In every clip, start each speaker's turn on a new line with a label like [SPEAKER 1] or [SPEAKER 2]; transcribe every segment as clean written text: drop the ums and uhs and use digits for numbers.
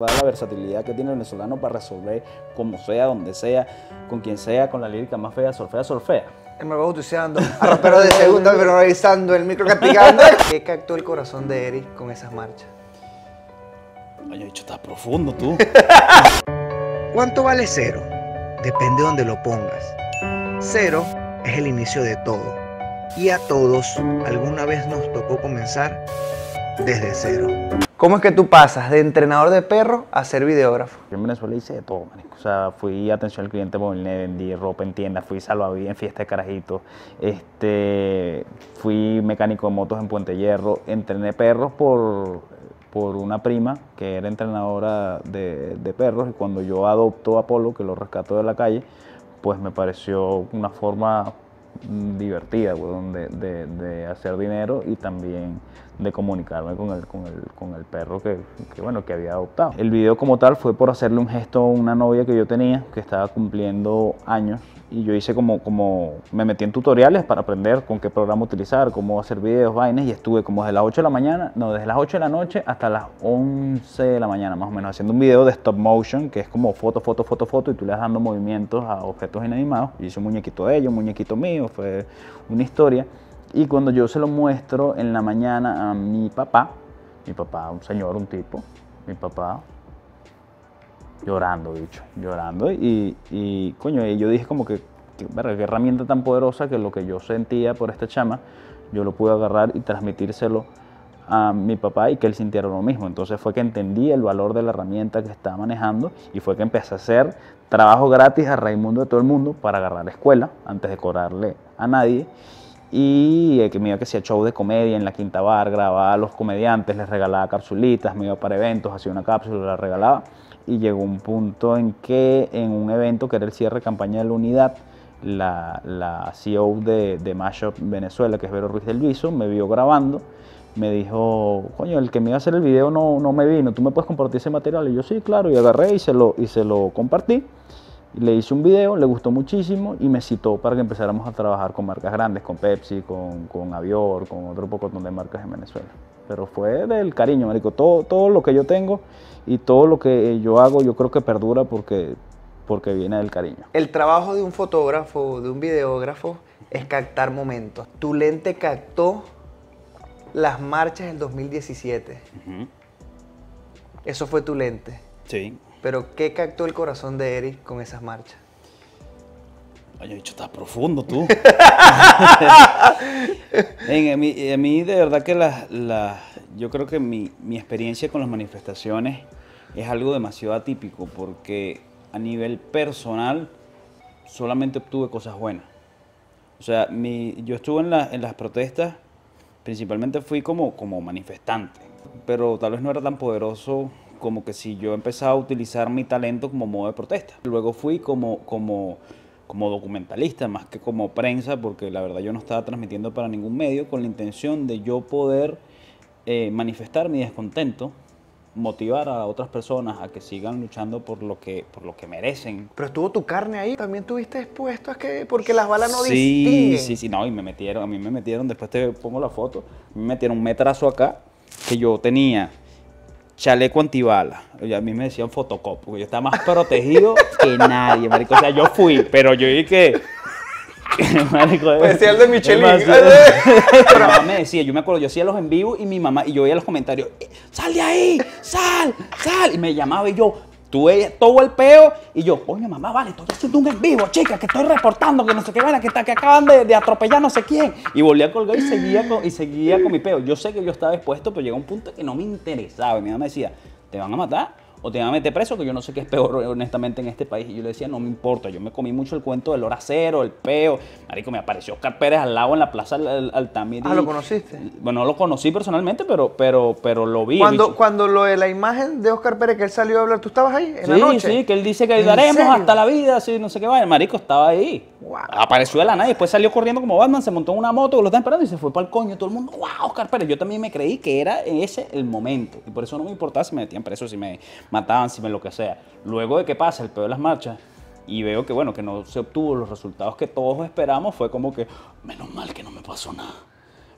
[SPEAKER 1] La versatilidad que tiene el venezolano para resolver como sea, donde sea, con quien sea, con la lírica más fea, solfea, solfea.
[SPEAKER 2] El me va bautizando a rapero de segunda, pero revisando el micro castigando. ¿Qué captó el corazón de Eric con esas marchas?
[SPEAKER 1] Oye, bicho, estás profundo tú.
[SPEAKER 2] ¿Cuánto vale cero? Depende de donde lo pongas. Cero es el inicio de todo. Y a todos alguna vez nos tocó comenzar desde cero. ¿Cómo es que tú pasas de entrenador de perros a ser videógrafo?
[SPEAKER 1] Yo en Venezuela hice de todo, marico. O sea, fui atención al cliente móvil, vendí ropa en tiendas, fui salvavidas en fiesta de carajitos, fui mecánico de motos en Puente Hierro, entrené perros por una prima que era entrenadora de perros, y cuando yo adopto a Polo, que lo rescato de la calle, pues me pareció una forma divertida, weón, de hacer dinero y también de comunicarme con el perro que había adoptado. El video como tal fue por hacerle un gesto a una novia que yo tenía, que estaba cumpliendo años, y yo hice me metí en tutoriales para aprender con qué programa utilizar, cómo hacer videos, vainas, y estuve como desde las 8 de la mañana, no, desde las 8 de la noche hasta las 11 de la mañana más o menos, haciendo un video de stop motion, que es como foto, foto, foto, foto, y tú le vas dando movimientos a objetos inanimados. Yo hice un muñequito de ellos, un muñequito mío, fue una historia. Y cuando yo se lo muestro en la mañana a mi papá, un señor, un tipo, mi papá, llorando, bicho, llorando, y coño, y yo dije como verga, qué herramienta tan poderosa, que lo que yo sentía por esta chama, yo lo pude agarrar y transmitírselo a mi papá y que él sintiera lo mismo. Entonces fue que entendí el valor de la herramienta que estaba manejando, y fue que empecé a hacer trabajo gratis a Raimundo de todo el mundo para agarrar la escuela, antes de cobrarle a nadie. Y que me iba, que hacía show de comedia en la Quinta Bar, grababa a los comediantes, les regalaba capsulitas, me iba para eventos, hacía una cápsula, la regalaba. Y llegó un punto en que en un evento que era el cierre de campaña de la Unidad, la CEO de Mashup Venezuela, que es Vero Ruiz del Viso, me vio grabando, me dijo, coño, el que me iba a hacer el video no me vino, ¿tú me puedes compartir ese material? Y yo, sí, claro, y agarré y se lo compartí. Le hice un video, le gustó muchísimo y me citó para que empezáramos a trabajar con marcas grandes, con Pepsi, con Avior, con otro poco de marcas en Venezuela. Pero fue del cariño, marico. Todo lo que yo tengo y todo lo que yo hago, yo creo que perdura porque viene del cariño.
[SPEAKER 2] El trabajo de un fotógrafo, de un videógrafo, es captar momentos. Tu lente captó las marchas del 2017. Eso fue tu lente.
[SPEAKER 1] Sí.
[SPEAKER 2] Pero ¿qué captó el corazón de Eric con esas marchas?
[SPEAKER 1] Oye, bicho, estás profundo tú. A mí de verdad que yo creo que mi experiencia con las manifestaciones es algo demasiado atípico, porque a nivel personal solamente obtuve cosas buenas. O sea, yo estuve en las protestas, principalmente fui como manifestante, pero tal vez no era tan poderoso como que si yo empezaba a utilizar mi talento como modo de protesta. Luego fui como documentalista, más que como prensa, porque la verdad yo no estaba transmitiendo para ningún medio, con la intención de yo poder manifestar mi descontento, motivar a otras personas a que sigan luchando por lo que merecen.
[SPEAKER 2] Pero estuvo tu carne ahí, también tuviste expuesto a que, porque las balas no distinguen.
[SPEAKER 1] Sí, no, y a mí me metieron, después te pongo la foto, me metieron un metrazo acá, que yo tenía chaleco antibala, a mí me decían fotocop, porque yo estaba más protegido que nadie, marico. O sea, yo fui, pero yo vi que marico,
[SPEAKER 2] pues decía el de Michelin.
[SPEAKER 1] Mi mamá me decía, yo me acuerdo, yo hacía los en vivo y mi mamá, y yo veía los comentarios, ¡sal de ahí! ¡Sal! ¡Sal! Y me llamaba y yo, tuve todo el peo, y yo, coño, mamá, vale, estoy haciendo un en vivo, chica, que estoy reportando, que no sé qué, vale, que acaban de atropellar no sé quién. Y volví a colgar y seguía con mi peo. Yo sé que yo estaba expuesto, pero llegó un punto que no me interesaba. Y mi mamá me decía, ¿te van a matar o te van a meter preso? Que yo no sé qué es peor, honestamente, en este país. Y yo le decía, no me importa, yo me comí mucho el cuento del hora cero, el peo. Marico, me apareció Oscar Pérez al lado en la plaza Altamira.
[SPEAKER 2] Ah, ¿lo conociste?
[SPEAKER 1] Bueno, no lo conocí personalmente, pero lo vi.
[SPEAKER 2] Cuando lo de la imagen de Oscar Pérez, que él salió a hablar, ¿tú estabas ahí en la noche?
[SPEAKER 1] Sí, que él dice que ayudaremos hasta la vida, así, no sé qué vaya. El marico estaba ahí. Wow. Apareció de la nada y después salió corriendo como Batman, se montó en una moto que lo estaban esperando y se fue para el coño. Todo el mundo, wow, Oscar Pérez. Yo también me creí que era ese el momento. Y por eso no me importaba si me metían preso, si me mataban, si me lo que sea. Luego de que pasa el peor de las marchas y veo que, bueno, que no se obtuvo los resultados que todos esperamos, fue como que, menos mal que no me pasó nada.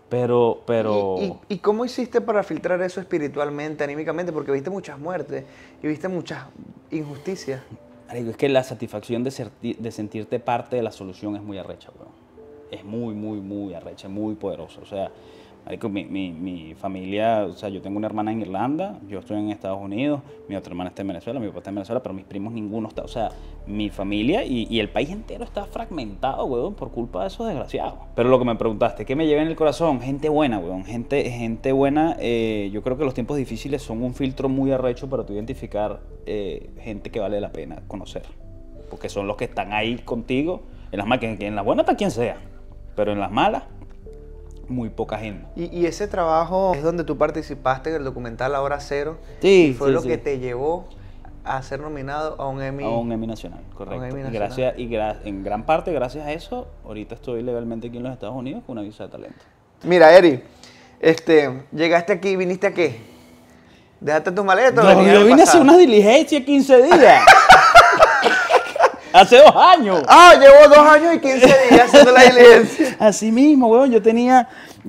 [SPEAKER 1] Pero
[SPEAKER 2] ¿Y cómo hiciste para filtrar eso espiritualmente, anímicamente? Porque viste muchas muertes y viste muchas injusticias.
[SPEAKER 1] marico, es que la satisfacción de sentirte parte de la solución es muy arrecha, weón. Es muy, muy, muy arrecha, muy poderosa. O sea, marico, mi familia, o sea, yo tengo una hermana en Irlanda, yo estoy en Estados Unidos, mi otra hermana está en Venezuela, mi papá está en Venezuela, pero mis primos ninguno está. O sea, mi familia y el país entero está fragmentado, weón, por culpa de esos desgraciados. Pero lo que me preguntaste, ¿qué me lleva en el corazón? Gente buena, weón, gente buena. Yo creo que los tiempos difíciles son un filtro muy arrecho para tú identificar gente que vale la pena conocer. Porque son los que están ahí contigo, en las malas, que en las buenas está quien sea, pero en las malas, muy poca gente.
[SPEAKER 2] Y ese trabajo es donde tú participaste en el documental La Hora Cero.
[SPEAKER 1] Sí,
[SPEAKER 2] y fue
[SPEAKER 1] sí,
[SPEAKER 2] lo
[SPEAKER 1] sí.
[SPEAKER 2] que te llevó a ser nominado a un Emmy.
[SPEAKER 1] A un Emmy nacional, correcto.
[SPEAKER 2] A un Emmy
[SPEAKER 1] Y
[SPEAKER 2] nacional.
[SPEAKER 1] en gran parte, gracias a eso, ahorita estoy legalmente aquí en los Estados Unidos con una visa de talento.
[SPEAKER 2] Mira, Eri, llegaste aquí, ¿viniste a qué? ¿Dejaste tus maletas?
[SPEAKER 1] No, yo vine a hacer una diligencia 15 días. Hace 2 años.
[SPEAKER 2] Ah, llevo 2 años y 15 días haciendo la diligencia.
[SPEAKER 1] Así mismo, weón. Yo tenía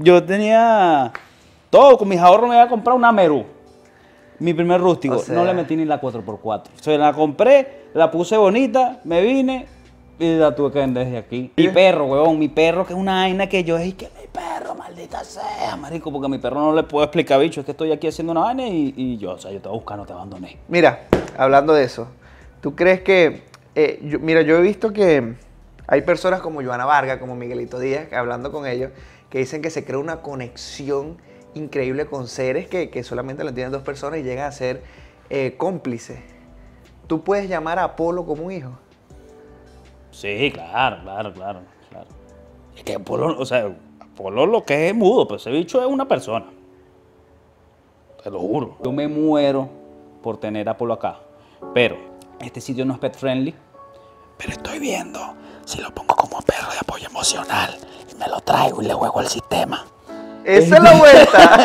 [SPEAKER 1] todo. Con mis ahorros me iba a comprar una Meru. Mi primer rústico.
[SPEAKER 2] O sea,
[SPEAKER 1] no le metí ni la 4x4. Se la compré, la puse bonita, me vine y la tuve que vender desde aquí. Mi perro, weón. Mi perro, que es una vaina que yo dije que mi perro, maldita sea, marico. Porque a mi perro no le puedo explicar, bicho. Es que estoy aquí haciendo una vaina y yo, o sea, yo te voy a buscar, no te abandoné.
[SPEAKER 2] Mira, hablando de eso, ¿tú crees que... yo he visto que hay personas como Joana Vargas, como Miguelito Díaz, que hablando con ellos, que dicen que se crea una conexión increíble con seres que solamente lo entienden 2 personas y llegan a ser cómplices. ¿Tú puedes llamar a Apolo como un hijo?
[SPEAKER 1] Sí, claro. Es que Apolo, o sea, Apolo lo que es mudo, pero ese bicho es una persona. Te lo juro. Yo me muero por tener a Apolo acá. Pero este sitio no es pet friendly. Pero estoy viendo si lo pongo como perro de apoyo emocional y me lo traigo y le juego al sistema.
[SPEAKER 2] ¡Esa es la vuelta!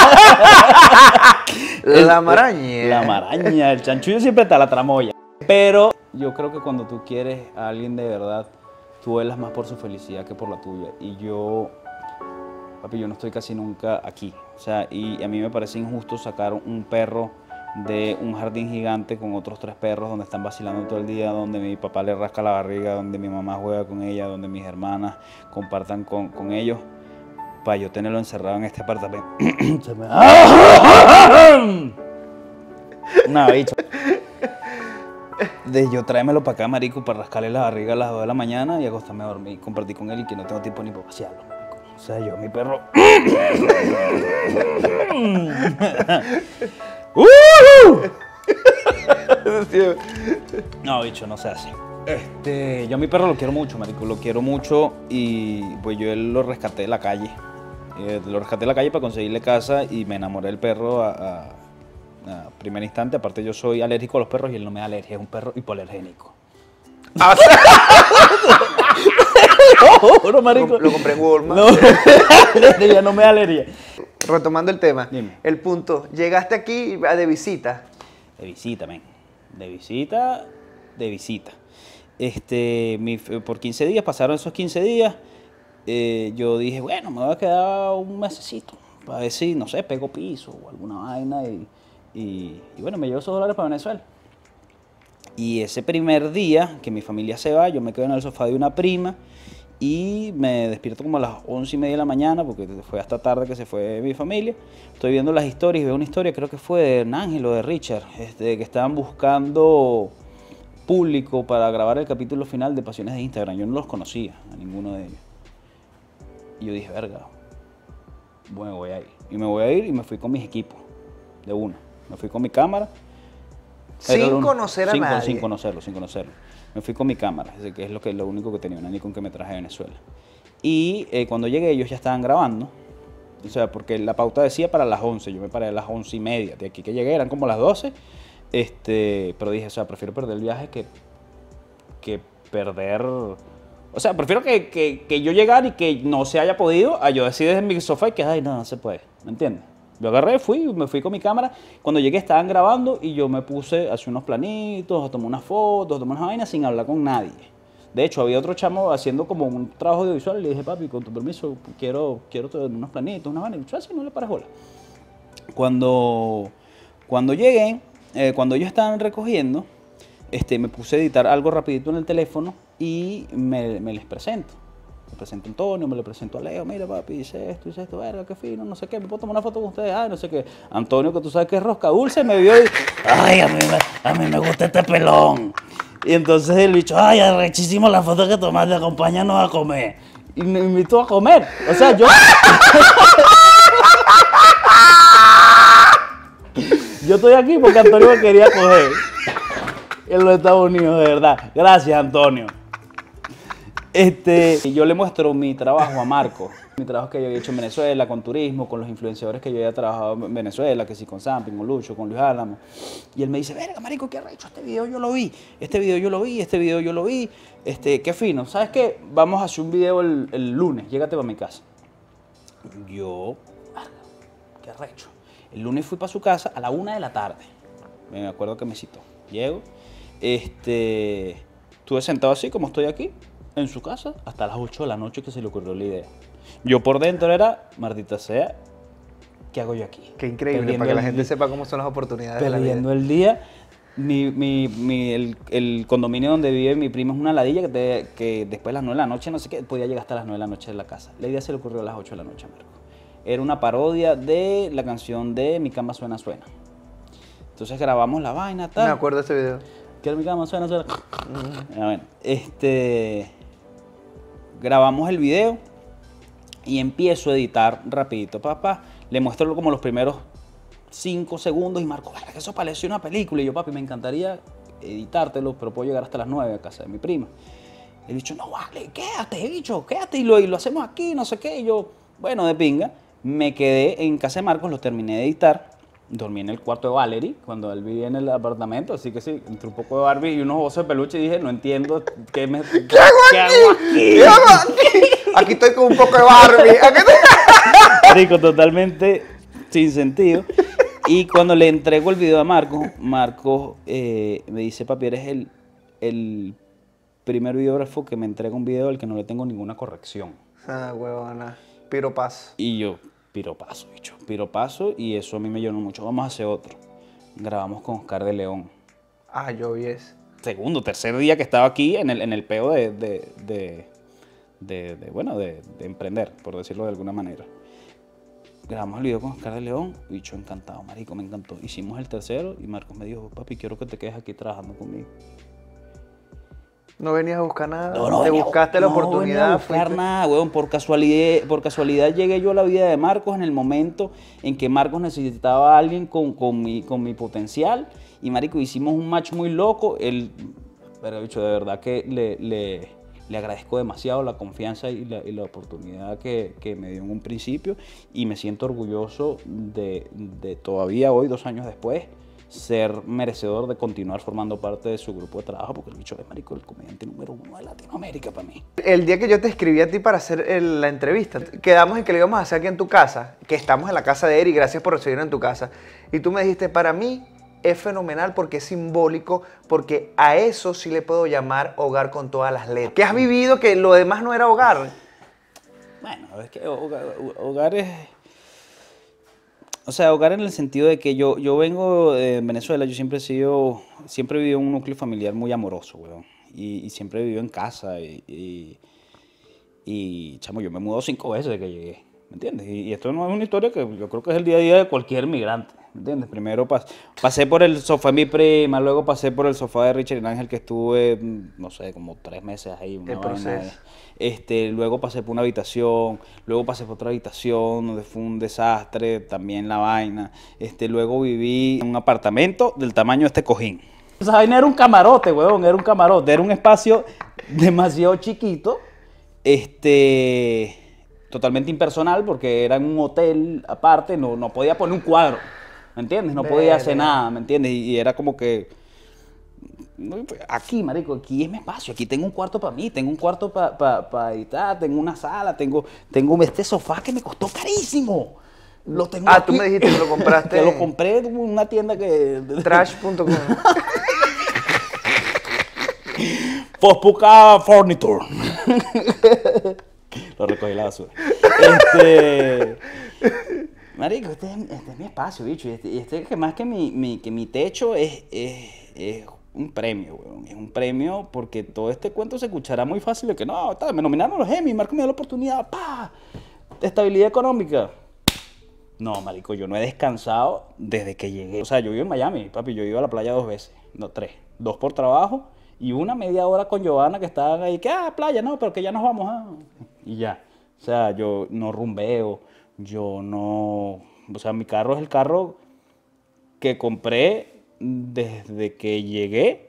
[SPEAKER 2] La maraña.
[SPEAKER 1] La maraña, el chanchullo siempre está, la tramoya. Pero yo creo que cuando tú quieres a alguien de verdad, tú velas más por su felicidad que por la tuya. Y yo, papi, yo no estoy casi nunca aquí. O sea, y a mí me parece injusto sacar un perro de un jardín gigante con otros 3 perros donde están vacilando todo el día, donde mi papá le rasca la barriga, donde mi mamá juega con ella, donde mis hermanas compartan con ellos, para yo tenerlo encerrado en este apartamento. No, bicho. De yo tráemelo para acá, marico, para rascarle la barriga a las 2 de la mañana y acostarme a dormir, compartir con él y que no tengo tiempo ni para pasearlo, marico. O sea, yo, mi perro... No, bicho, no se hace. Yo a mi perro lo quiero mucho, marico, lo quiero mucho y pues yo él lo rescaté de la calle. Lo rescaté de la calle para conseguirle casa y me enamoré del perro a primer instante. Aparte yo soy alérgico a los perros y él no me da alergia, es un perro hipoalergénico. No, marico.
[SPEAKER 2] Lo compré en Walmart.
[SPEAKER 1] No, no me da alergia.
[SPEAKER 2] Retomando el tema,
[SPEAKER 1] Dime.
[SPEAKER 2] el punto, llegaste aquí de visita.
[SPEAKER 1] De visita, men. De visita. Por 15 días, pasaron esos 15 días. Yo dije, bueno, me voy a quedar un mesecito. Para ver si, no sé, pego piso o alguna vaina. Y bueno, me llevo esos $, para Venezuela. Y ese primer día que mi familia se va, yo me quedo en el sofá de una prima. Y me despierto como a las 11:30 de la mañana, porque fue hasta tarde que se fue mi familia. Estoy viendo las historias y veo una historia, creo que fue de Ángel o de Richard, que estaban buscando público para grabar el capítulo final de Pasiones de Instagram. Yo no los conocía, a ninguno de ellos. Y yo dije, verga, bueno, voy a ir. Y me voy a ir y me fui con mis equipos, de una. Me fui con mi cámara.
[SPEAKER 2] Sin conocer a nadie.
[SPEAKER 1] Sin conocerlo. Me fui con mi cámara, que es lo único que tenía, una Nikon que me traje de Venezuela. Y cuando llegué ellos ya estaban grabando, o sea, porque la pauta decía para las 11, yo me paré a las 11:30, de aquí que llegué eran como las 12, pero dije, o sea, prefiero perder el viaje que perder, o sea, prefiero que yo llegar y que no se haya podido, a yo decir desde mi sofá y que, ay, no se puede, ¿me entiendes? Yo agarré, me fui con mi cámara. Cuando llegué estaban grabando y yo me puse a hacer unos planitos, a tomar unas fotos, a tomar unas vainas sin hablar con nadie. De hecho, había otro chamo haciendo como un trabajo audiovisual y le dije, papi, con tu permiso, quiero unos planitos, una vaina. Y yo, así no le pares bola. Cuando llegué, cuando ellos estaban recogiendo, me puse a editar algo rapidito en el teléfono y me les presento. Me presento a Antonio, me le presento a Leo, mira papi, hice esto, verga, qué fino, no sé qué, me puedo tomar una foto con ustedes, ay, no sé qué. Antonio, que tú sabes que es rosca dulce, me vio y, ay, a mí me gusta este pelón. Y entonces el bicho, ay, arrechísimo la foto que tomaste, acompáñanos a comer. Y me invitó a comer, o sea, yo... Yo estoy aquí porque Antonio me quería coger en los Estados Unidos, de verdad. Gracias, Antonio. Yo le muestro mi trabajo a Marco. Mi trabajo que yo había hecho en Venezuela, con turismo, con los influenciadores que yo había trabajado en Venezuela, que sí, con Samping, con Lucho, con Luis Álamo. Y él me dice, verga, marico, qué arrecho, este video yo lo vi, qué fino. ¿Sabes qué? Vamos a hacer un video el lunes, llégate para mi casa. Yo, verga, qué arrecho. El lunes fui para su casa a la 1 de la tarde. Me acuerdo que me citó. Llego. Estuve sentado así como estoy aquí, en su casa, hasta las 8 de la noche que se le ocurrió la idea. Yo por dentro era, maldita sea, ¿qué hago yo aquí?
[SPEAKER 2] Qué increíble, para que la gente sepa cómo son las oportunidades de la vida.
[SPEAKER 1] Perdiendo el día. El condominio donde vive mi prima es una ladilla que después de las 9 de la noche, no sé qué, podía llegar hasta las 9 de la noche de la casa. La idea se le ocurrió a las 8 de la noche, Marco. Era una parodia de la canción de Mi cama suena, suena. Entonces grabamos la vaina, tal.
[SPEAKER 2] Me acuerdo de ese video.
[SPEAKER 1] Que mi cama suena, suena. Bueno, grabamos el video y empiezo a editar rapidito, papá. Le muestro como los primeros 5 segundos y Marco, que eso parece una película. Y yo, papi, me encantaría editártelo, pero puedo llegar hasta las 9 a casa de mi prima. El bicho, no vale, quédate, bicho, quédate y lo hacemos aquí, no sé qué. Y yo, bueno, de pinga. Me quedé en casa de Marcos, lo terminé de editar. Dormí en el cuarto de Valerie, cuando él vivía en el apartamento, así que sí, entré un poco de Barbie y unos osos de peluche y dije, no entiendo ¿qué hago aquí?
[SPEAKER 2] Aquí estoy con un poco de Barbie.
[SPEAKER 1] Rico, totalmente sin sentido. Y cuando le entrego el video a Marcos, me dice, papi, eres el primer videógrafo que me entrega un video al que no le tengo ninguna corrección.
[SPEAKER 2] Ah, huevona. Piropazo.
[SPEAKER 1] Y yo, piropazo, bicho, piropazo, y eso a mí me llenó mucho. Vamos a hacer otro. Grabamos con Oscar de León.
[SPEAKER 2] Ah, yo vi eso.
[SPEAKER 1] Segundo, tercer día que estaba aquí en el peo de emprender, por decirlo de alguna manera. Grabamos el video con Oscar de León, bicho, encantado, marico, me encantó. Hicimos el tercero y Marcos me dijo, papi, quiero que te quedes aquí trabajando conmigo.
[SPEAKER 2] No venías a buscar nada,
[SPEAKER 1] no
[SPEAKER 2] te buscaste la oportunidad.
[SPEAKER 1] No venía a buscar nada, weón. Por casualidad llegué yo a la vida de Marcos en el momento en que Marcos necesitaba a alguien con mi potencial. Y marico, hicimos un match muy loco. Pero bicho, de verdad que le agradezco demasiado la confianza y la oportunidad que me dio en un principio. Y me siento orgulloso de todavía hoy, 2 años después, ser merecedor de continuar formando parte de su grupo de trabajo, porque el bicho es, marico, el comediante número 1 de Latinoamérica para mí.
[SPEAKER 2] El día que yo te escribí a ti para hacer la entrevista, quedamos en que lo íbamos a hacer aquí en tu casa, que estamos en la casa de Eri, gracias por recibirnos en tu casa, y tú me dijiste, para mí es fenomenal porque es simbólico, porque a eso sí le puedo llamar hogar con todas las letras. ¿Qué has vivido que lo demás no era hogar?
[SPEAKER 1] Bueno, es que hogar es... O sea, hogar en el sentido de que yo vengo de Venezuela, yo siempre he vivido en un núcleo familiar muy amoroso, weón. Y siempre he vivido en casa y chamo, yo me he mudado 5 veces desde que llegué, ¿me entiendes? Y esto no es una historia que yo creo que es el día a día de cualquier migrante, ¿me entiendes? Primero pasé por el sofá de mi prima, luego pasé por el sofá de Richard y Ángel, que estuve, no sé, como 3 meses ahí.
[SPEAKER 2] El proceso.
[SPEAKER 1] Luego pasé por una habitación, luego pasé por otra habitación donde fue un desastre, también la vaina. Luego viví en un apartamento del tamaño de este cojín. Esa vaina era un camarote, weón, era un camarote, era un espacio demasiado chiquito, totalmente impersonal porque era en un hotel aparte, no podía poner un cuadro, ¿me entiendes? No podía hacer nada, ¿me entiendes? Y era como que... Aquí, marico, aquí es mi espacio, aquí tengo un cuarto para mí, tengo un cuarto para editar, tengo una sala, tengo este sofá que me costó carísimo. Lo tengo aquí.
[SPEAKER 2] Tú me dijiste que lo compraste.
[SPEAKER 1] Que lo compré en una tienda que...
[SPEAKER 2] Trash.com.
[SPEAKER 1] Fospuca Furniture. Lo recogí la basura. Marico, este es mi espacio, bicho. Y que más que mi techo es un premio, weón. Es un premio porque todo este cuento se escuchará muy fácil de que no, me nominaron los Emmy, Marco me dio la oportunidad, ¡pa! Estabilidad económica. No, marico, yo no he descansado desde que llegué. O sea, yo vivo en Miami, papi, yo iba a la playa 2 veces, no 3. 2 por trabajo y una media hora con Giovanna que estaban ahí, que playa, no, pero que ya nos vamos, y ya. O sea, yo no rumbeo, yo no... O sea, mi carro es el carro que compré desde que llegué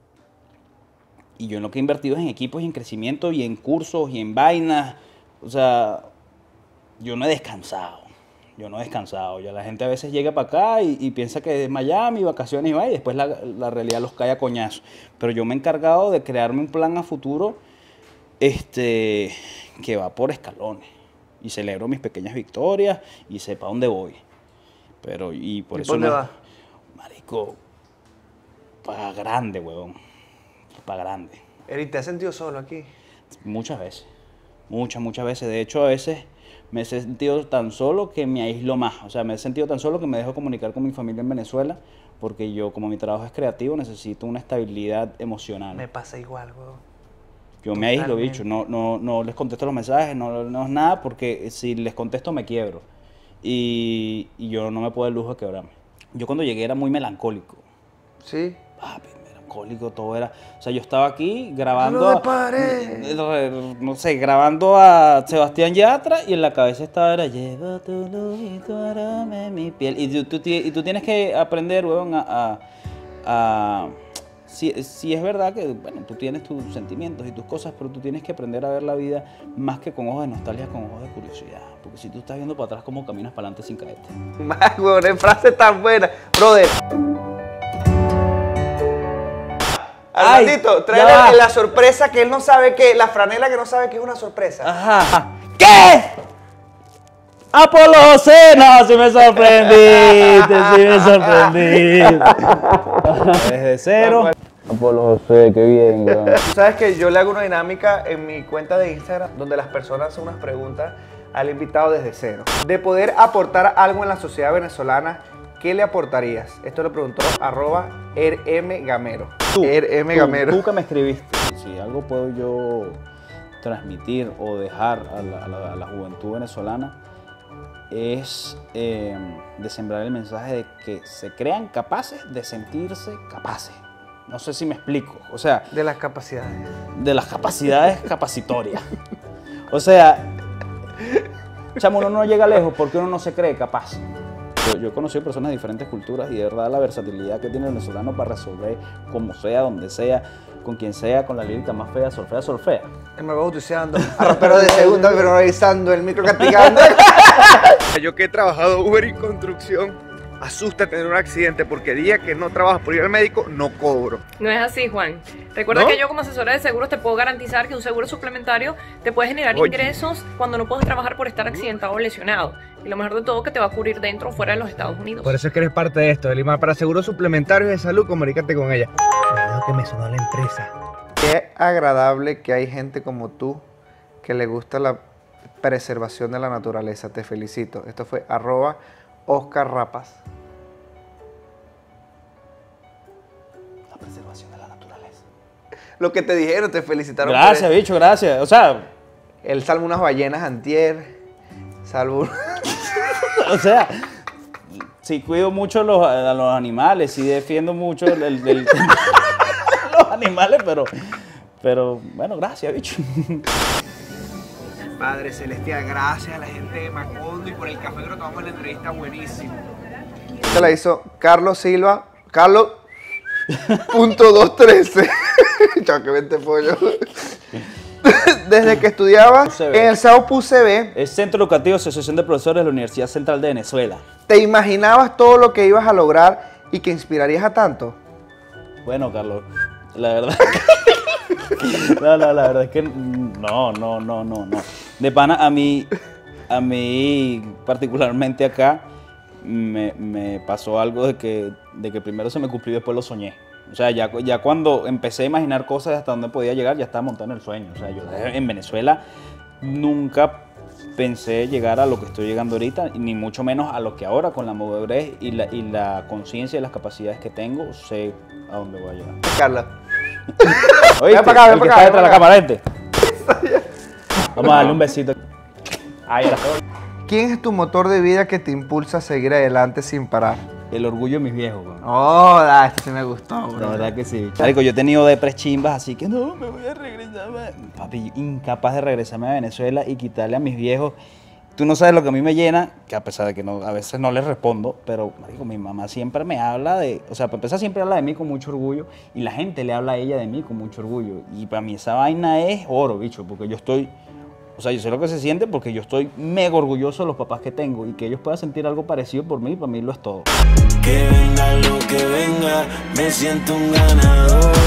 [SPEAKER 1] y yo en lo que he invertido es en equipos y en crecimiento y en cursos y en vainas. O sea, yo no he descansado. Ya la gente a veces llega para acá y piensa que es Miami, vacaciones y va, y después la realidad los cae a coñazo. Pero yo me he encargado de crearme un plan a futuro que va por escalones. Y celebro mis pequeñas victorias y sé para dónde voy. Pero, y por eso
[SPEAKER 2] ¿Dónde
[SPEAKER 1] no,
[SPEAKER 2] vas?
[SPEAKER 1] marico, para grande, huevón. Para grande.
[SPEAKER 2] Eric, ¿te has sentido solo aquí?
[SPEAKER 1] Muchas veces. Muchas veces. De hecho, a veces me he sentido tan solo que me aíslo más. O sea, me he sentido tan solo que me dejo comunicar con mi familia en Venezuela porque yo, como mi trabajo es creativo, necesito una estabilidad emocional.
[SPEAKER 2] Me pasa igual, weón.
[SPEAKER 1] Yo me aíslo, bicho. No les contesto los mensajes, no es nada porque si les contesto me quiebro. Y yo no me puedo dar el lujo de quebrarme. Yo cuando llegué era muy melancólico.
[SPEAKER 2] ¿Sí?
[SPEAKER 1] Papi, melancólico, todo era... O sea, yo estaba aquí grabando... No sé, grabando a Sebastián Yatra y en la cabeza estaba era... Lleva tu luz y tu aroma en mi piel. Y tú tienes que aprender, weón, Si es verdad que, bueno, tú tienes tus sentimientos y tus cosas, pero tú tienes que aprender a ver la vida más que con ojos de nostalgia, con ojos de curiosidad. Porque si tú estás viendo para atrás, ¿cómo caminas para adelante sin caerte?
[SPEAKER 2] Más, weón, es frase tan buena. Brother. Armandito, tráele la sorpresa que él no sabe que... La franela que no sabe que es una sorpresa.
[SPEAKER 1] Ajá. ¿Qué? Apolo José, no, sí me sorprendiste. Desde cero. Apolo José, qué bien, weón.
[SPEAKER 2] Tú sabes que yo le hago una dinámica en mi cuenta de Instagram donde las personas hacen unas preguntas al invitado desde cero. De poder aportar algo en la sociedad venezolana, ¿qué le aportarías? Esto lo preguntó @rmgamero.
[SPEAKER 1] Tú que me escribiste. Si algo puedo yo transmitir o dejar a la juventud venezolana es de sembrar el mensaje de que se crean capaces de sentirse capaces. No sé si me explico. O sea,
[SPEAKER 2] De las capacidades.
[SPEAKER 1] de las capacidades capacitorias. O sea, chamo, uno no llega lejos porque uno no se cree capaz. Yo he conocido personas de diferentes culturas y de verdad la versatilidad que tiene el venezolano para resolver como sea, donde sea, con quien sea, con la lírica más fea, solfea.
[SPEAKER 2] El me va bautizando, a rapero de segunda, pero revisando, el micro castigando. Yo que he trabajado Uber y construcción, asusta tener un accidente porque el día que no trabajas por ir al médico, no cobro.
[SPEAKER 3] No es así, Juan. Recuerda
[SPEAKER 2] ¿No?
[SPEAKER 3] que yo como asesora de seguros te puedo garantizar que un seguro suplementario te puede generar ingresos cuando no puedes trabajar por estar accidentado o lesionado. Y lo mejor de todo que te va a cubrir dentro o fuera de los Estados Unidos.
[SPEAKER 2] Por eso es que eres parte de esto, del IMAR. Para seguros suplementarios de salud, comunícate con ella. Cuidado que me sonó la empresa. Qué agradable que hay gente como tú que le gusta la preservación de la naturaleza. Te felicito. Esto fue @Oscar Rapas.
[SPEAKER 1] La preservación de la naturaleza.
[SPEAKER 2] Lo que te dijeron, te felicitaron.
[SPEAKER 1] Gracias,
[SPEAKER 2] por eso.
[SPEAKER 1] bicho, gracias. O sea,
[SPEAKER 2] Él salvó unas ballenas antier. Salvó...
[SPEAKER 1] o sea, sí cuido mucho a los animales, sí defiendo mucho los animales, pero bueno, gracias, bicho.
[SPEAKER 2] Padre Celestial, gracias a la gente de Macondo y por el café que nos tomamos en la entrevista, buenísimo. Esta la hizo Carlos Silva, Carlos.213. Chao, que vente pollo. Desde que estudiaba en el Saupu UCB,
[SPEAKER 1] Es Centro Educativo Asociación de Profesores de la Universidad Central de Venezuela.
[SPEAKER 2] ¿te imaginabas todo lo que ibas a lograr y que inspirarías a tanto?
[SPEAKER 1] Bueno, Carlos, la verdad. No, la verdad es que no. De pana, a mí particularmente acá, me pasó algo de que primero se me cumplió y después lo soñé. O sea, ya cuando empecé a imaginar cosas hasta dónde podía llegar, ya estaba montando el sueño. O sea, yo en Venezuela nunca pensé llegar a lo que estoy llegando ahorita, ni mucho menos a lo que ahora, con la madurez y la conciencia y las capacidades que tengo, sé a dónde voy a llegar.
[SPEAKER 2] Carla.
[SPEAKER 1] ¿Oíste?
[SPEAKER 2] Ven para acá,
[SPEAKER 1] El que está detrás de la cámara, este. Vamos a darle un besito. Ahí era.
[SPEAKER 2] ¿Quién es tu motor de vida que te impulsa a seguir adelante sin parar?
[SPEAKER 1] El orgullo de mis viejos, bro.
[SPEAKER 2] Oh, esto sí me gustó, bro.
[SPEAKER 1] La verdad que sí. Marico, yo he tenido depres chimbas, así que no, me voy a regresar. Papi, incapaz de regresarme a Venezuela y quitarle a mis viejos. Tú no sabes lo que a mí me llena, que a pesar de que a veces no les respondo, pero marico, mi mamá siempre me habla de, o sea, para empezar siempre habla de mí con mucho orgullo y la gente le habla a ella de mí con mucho orgullo. Y para mí esa vaina es oro, bicho, porque yo estoy, o sea, yo sé lo que se siente porque yo estoy mega orgulloso de los papás que tengo y que ellos puedan sentir algo parecido por mí, para mí lo es todo.
[SPEAKER 4] Que venga lo que venga, me siento un ganador.